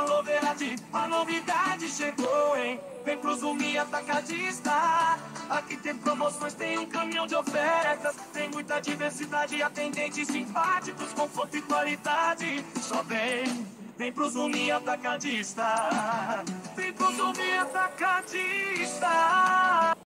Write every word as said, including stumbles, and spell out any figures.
Alô, Verade, a novidade chegou, hein? Vem pro Zumi Atacadista. Aqui tem promoções, tem um caminhão de ofertas. Tem muita diversidade, atendentes simpáticos, conforto e qualidade. Só vem, vem pro Zumi Atacadista. Vem pro Zumi Atacadista.